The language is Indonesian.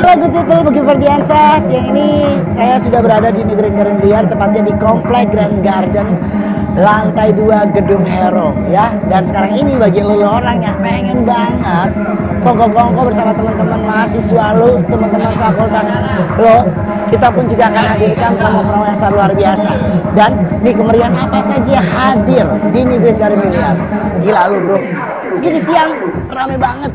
Halo good people, bagi Ferdiansa. Siang ini saya sudah berada di negeri Grand Liar, tepatnya di Komplek Grand Garden, lantai 2 Gedung Hero ya. Dan sekarang ini bagi lo orang yang pengen banget kongko-kongko bersama teman-teman mahasiswa lo, teman-teman fakultas lo, kita pun juga akan hadirkan promo-promo yang sangat luar biasa. Dan nih kemeriahan apa saja hadir di negeri Grand Liar. Gila lu bro, gini siang rame banget.